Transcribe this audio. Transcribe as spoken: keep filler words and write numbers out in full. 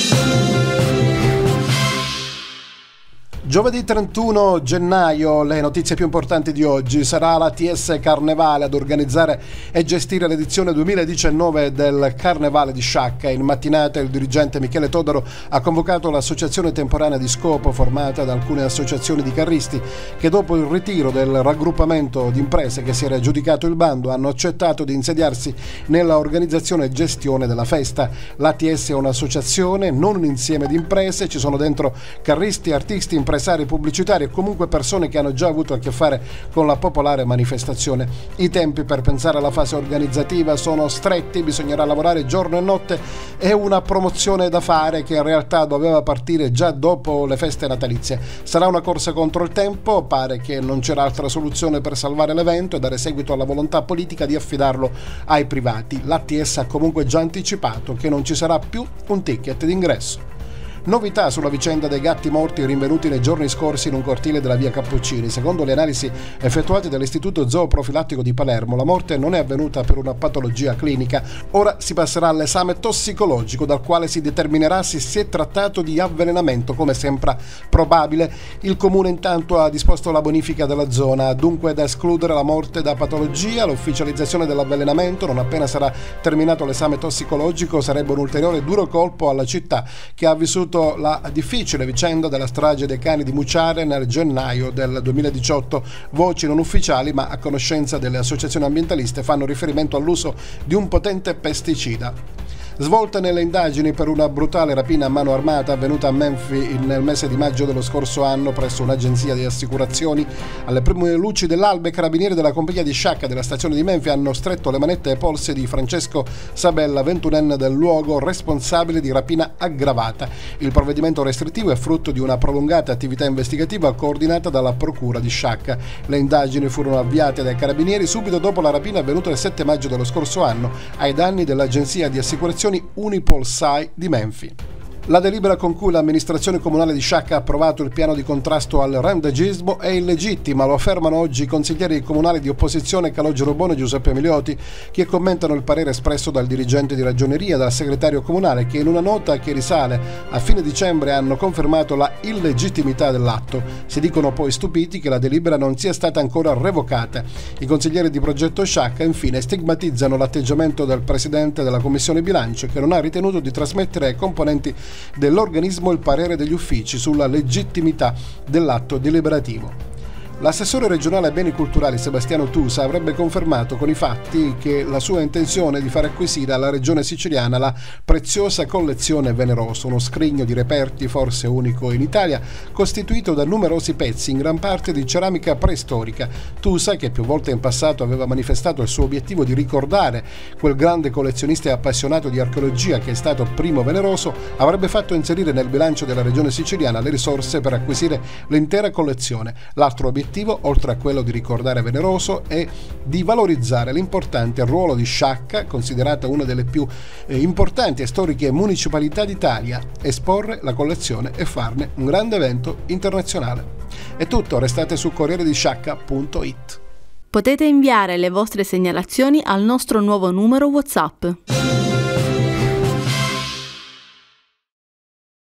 Giovedì trentuno gennaio, le notizie più importanti di oggi. Sarà la T S Carnevale ad organizzare e gestire l'edizione duemiladiciannove del Carnevale di Sciacca. In mattinata il dirigente Michele Todaro ha convocato l'associazione temporanea di scopo formata da alcune associazioni di carristi che dopo il ritiro del raggruppamento di imprese che si era aggiudicato il bando hanno accettato di insediarsi nella organizzazione e gestione della festa. L'A T S è un'associazione, non un insieme di imprese, ci sono dentro carristi, artisti, imprese pubblicitari e comunque persone che hanno già avuto a che fare con la popolare manifestazione. I tempi per pensare alla fase organizzativa sono stretti, bisognerà lavorare giorno e notte, è una promozione da fare che in realtà doveva partire già dopo le feste natalizie. Sarà una corsa contro il tempo, pare che non c'era altra soluzione per salvare l'evento e dare seguito alla volontà politica di affidarlo ai privati. L'A T S ha comunque già anticipato che non ci sarà più un ticket d'ingresso. Novità sulla vicenda dei gatti morti rinvenuti nei giorni scorsi in un cortile della via Cappuccini. Secondo le analisi effettuate dall'Istituto Zooprofilattico di Palermo, la morte non è avvenuta per una patologia clinica. Ora si passerà all'esame tossicologico, dal quale si determinerà se si è trattato di avvelenamento, come sembra probabile. Il Comune intanto ha disposto la bonifica della zona, dunque da escludere la morte da patologia. L'ufficializzazione dell'avvelenamento, non appena sarà terminato l'esame tossicologico, sarebbe un ulteriore duro colpo alla città, che ha vissuto la difficile vicenda della strage dei cani di Muciare nel gennaio del duemiladiciotto. Voci non ufficiali ma a conoscenza delle associazioni ambientaliste fanno riferimento all'uso di un potente pesticida. Svolte nelle indagini per una brutale rapina a mano armata avvenuta a Menfi nel mese di maggio dello scorso anno presso un'agenzia di assicurazioni. Alle prime luci dell'alba i carabinieri della compagnia di Sciacca della stazione di Menfi hanno stretto le manette ai polsi di Francesco Sabella, ventunenne del luogo, responsabile di rapina aggravata. Il provvedimento restrittivo è frutto di una prolungata attività investigativa coordinata dalla procura di Sciacca. Le indagini furono avviate dai carabinieri subito dopo la rapina avvenuta il sette maggio dello scorso anno ai danni dell'agenzia di assicurazioni Unipol S A I di Menfi. La delibera con cui l'amministrazione comunale di Sciacca ha approvato il piano di contrasto al randagismo è illegittima, lo affermano oggi i consiglieri comunali di opposizione Calogero Bono e Giuseppe Milioti, che commentano il parere espresso dal dirigente di ragioneria, dal segretario comunale, che in una nota che risale a fine dicembre hanno confermato la illegittimità dell'atto. Si dicono poi stupiti che la delibera non sia stata ancora revocata. I consiglieri di progetto Sciacca infine stigmatizzano l'atteggiamento del presidente della commissione bilancio, che non ha ritenuto di trasmettere ai componenti dell'organismo il parere degli uffici sulla legittimità dell'atto deliberativo. L'assessore regionale beni culturali Sebastiano Tusa avrebbe confermato con i fatti che la sua intenzione è di far acquisire alla regione siciliana la preziosa collezione Veneroso, uno scrigno di reperti forse unico in Italia, costituito da numerosi pezzi, in gran parte di ceramica preistorica. Tusa, che più volte in passato aveva manifestato il suo obiettivo di ricordare quel grande collezionista e appassionato di archeologia che è stato Primo Veneroso, avrebbe fatto inserire nel bilancio della regione siciliana le risorse per acquisire l'intera collezione. L'altro obiettivo, oltre a quello di ricordare Veneroso, è di valorizzare l'importante ruolo di Sciacca, considerata una delle più eh, importanti e storiche municipalità d'Italia, esporre la collezione e farne un grande evento internazionale. È tutto, restate su corriere di sciacca punto it. Potete inviare le vostre segnalazioni al nostro nuovo numero WhatsApp